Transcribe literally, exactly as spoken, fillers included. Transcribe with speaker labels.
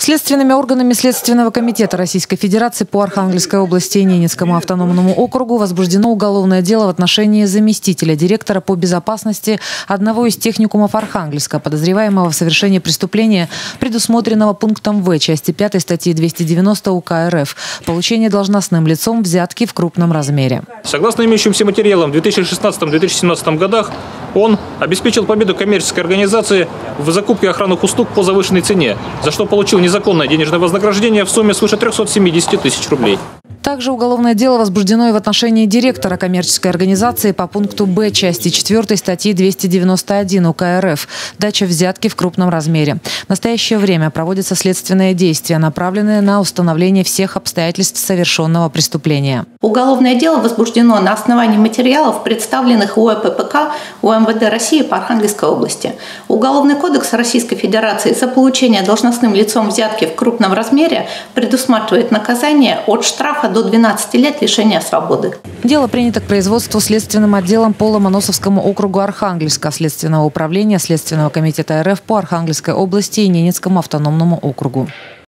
Speaker 1: Следственными органами Следственного комитета Российской Федерации по Архангельской области и Ненецкому автономному округу возбуждено уголовное дело в отношении заместителя директора по безопасности одного из техникумов Архангельска, подозреваемого в совершении преступления, предусмотренного пунктом В части пятой статьи двести девяносто УК РФ «Получение должностным лицом взятки в крупном размере».
Speaker 2: Согласно имеющимся материалам, в две тысячи шестнадцатом — две тысячи семнадцатом годах он обеспечил победу коммерческой организации в закупке охранных услуг по завышенной цене, за что получил незаконное денежное вознаграждение в сумме свыше трёхсот семидесяти тысяч рублей.
Speaker 1: Также уголовное дело возбуждено и в отношении директора коммерческой организации по пункту Б части четвёртой статьи двести девяносто один УК РФ «Дача взятки в крупном размере». В настоящее время проводятся следственные действия, направленные на установление всех обстоятельств совершенного преступления.
Speaker 3: Уголовное дело возбуждено на основании материалов, представленных УЭ ППК УМВД России по Архангельской области. Уголовный кодекс Российской Федерации за получение должностным лицом взятки в крупном размере предусматривает наказание от штрафа до двенадцати лет лишения свободы.
Speaker 1: Дело принято к производству следственным отделом по Ломоносовскому округу Архангельска, Следственного управления Следственного комитета РФ по Архангельской области и Ненецкому автономному округу.